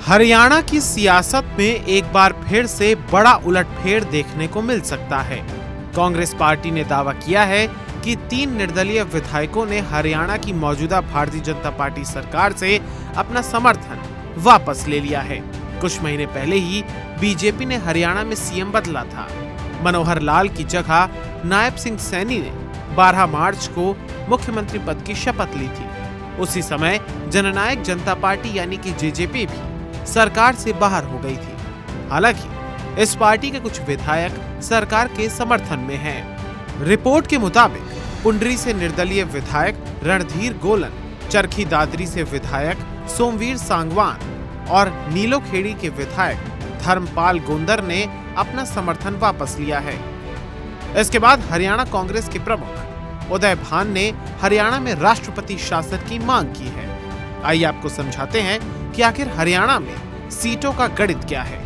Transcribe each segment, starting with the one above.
हरियाणा की सियासत में एक बार फिर से बड़ा उलटफेर देखने को मिल सकता है। कांग्रेस पार्टी ने दावा किया है कि 3 निर्दलीय विधायकों ने हरियाणा की मौजूदा भारतीय जनता पार्टी सरकार से अपना समर्थन वापस ले लिया है। कुछ महीने पहले ही बीजेपी ने हरियाणा में सीएम बदला था। मनोहर लाल की जगह नायब सिंह सैनी ने 12 मार्च को मुख्यमंत्री पद की शपथ ली थी। उसी समय जननायक जनता पार्टी यानी कि जेजेपी भी सरकार से बाहर हो गई थी। हालांकि इस पार्टी के कुछ विधायक सरकार के समर्थन में हैं। रिपोर्ट के मुताबिक पुंडरी से निर्दलीय विधायक रणधीर गोलन, चरखी दादरी से विधायक सोमवीर सांगवान और नीलोखेड़ी के विधायक धर्मपाल गोंदर ने अपना समर्थन वापस लिया है। इसके बाद हरियाणा कांग्रेस के प्रमुख उदय भान ने हरियाणा में राष्ट्रपति शासन की मांग की है। आइए आपको समझाते हैं कि आखिर हरियाणा में सीटों का गणित क्या है।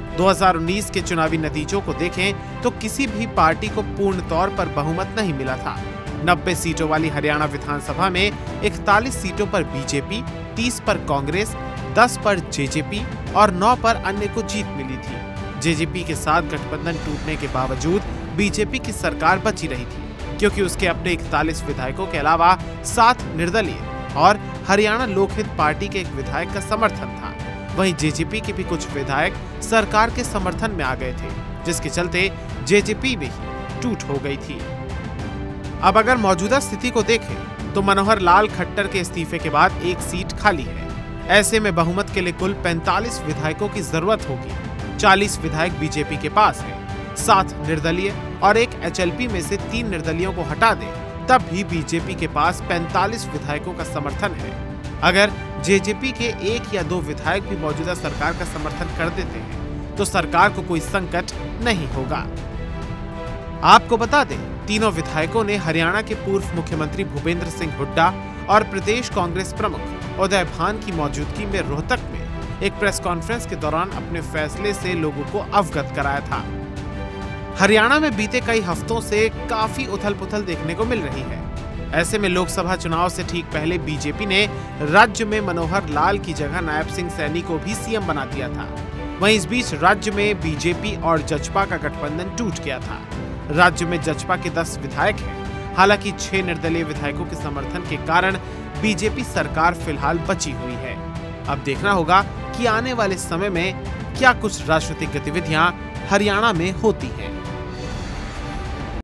2019 के चुनावी नतीजों को देखें तो किसी भी पार्टी को पूर्ण तौर पर बहुमत नहीं मिला था। 90 सीटों वाली हरियाणा विधानसभा में 41 सीटों पर बीजेपी, 30 पर कांग्रेस, 10 पर जेजेपी और 9 पर अन्य को जीत मिली थी। जेजेपी के साथ गठबंधन टूटने के बावजूद बीजेपी की सरकार बची रही थी, क्योंकि उसके अपने 41 विधायकों के अलावा 7 निर्दलीय और हरियाणा लोकहित पार्टी के एक विधायक का समर्थन था। वहीं जेजेपी के भी कुछ विधायक सरकार के समर्थन में आ गए थे, जिसके चलते जेजेपी भी टूट हो गई थी। अब अगर मौजूदा स्थिति को देखें तो मनोहर लाल खट्टर के इस्तीफे के बाद एक सीट खाली है। ऐसे में बहुमत के लिए कुल 45 विधायकों की जरूरत होगी। 40 विधायक बीजेपी के पास है, 7 निर्दलीय और एक एचएलपी में से 3 निर्दलीयों को हटा दें तब भी बीजेपी के पास 45 विधायकों का समर्थन है। अगर जेजेपी के 1 या 2 विधायक भी मौजूदा सरकार का समर्थन कर देते हैं तो सरकार को कोई संकट नहीं होगा। आपको बता दें, तीनों विधायकों ने हरियाणा के पूर्व मुख्यमंत्री भूपेंद्र सिंह हुड्डा और प्रदेश कांग्रेस प्रमुख उदय भान की मौजूदगी में रोहतक में एक प्रेस कॉन्फ्रेंस के दौरान अपने फैसले से लोगों को अवगत कराया था। हरियाणा में बीते कई हफ्तों से काफी उथल-पुथल देखने को मिल रही है। ऐसे में लोकसभा चुनाव से ठीक पहले बीजेपी ने राज्य में मनोहर लाल की जगह नायब सिंह सैनी को भी सीएम बना दिया था। वहीं इस बीच राज्य में बीजेपी और जजपा का गठबंधन टूट गया था। राज्य में जजपा के 10 विधायक हैं। हालांकि 6 निर्दलीय विधायकों के समर्थन के कारण बीजेपी सरकार फिलहाल बची हुई है। अब देखना होगा कि आने वाले समय में क्या कुछ राजनीतिक गतिविधियां हरियाणा में होती हैं।